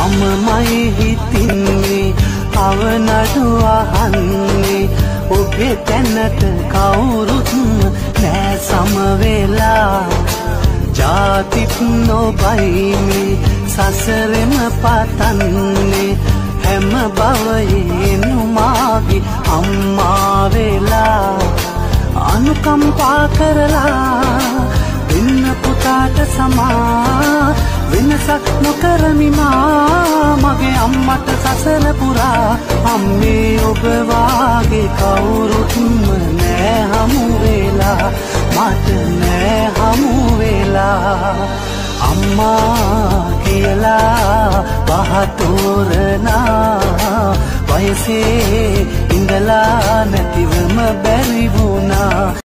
මමමයි හිතින්නේ අවනඩු අහන්නේ ඔබේ තැනට කවුරුත් නෑ සමවෙලා ජාතිත් නොබයිනේ සසරෙම පතන්නේ හැම භවයේ නුමාගේ අම්මා වෙලා අනුකම්පා කරලා දෙන්න පුතාට සමා වෙනසක් නොකරමි මා මගේ අම්මට සසර පුරා අම්මේ ඔබ වාගේ කවුරුත්ම නෑ හමු වෙලා මට නෑ හමු වෙලා අම්මා කියලා පහතෝරනා වයසේ ඉඳලා නැතිවම බැරි වුණා